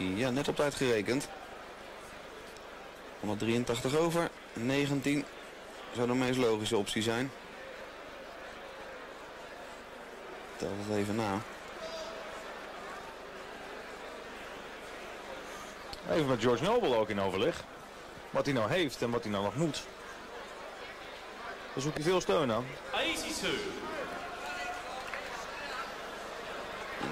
Ja, net op tijd gerekend. 183 over. 19 zou de meest logische optie zijn. Tel het even na. Even met George Noble ook in overleg. Wat hij nou heeft en wat hij nou nog moet. Daar zoekt hij veel steun aan. 82.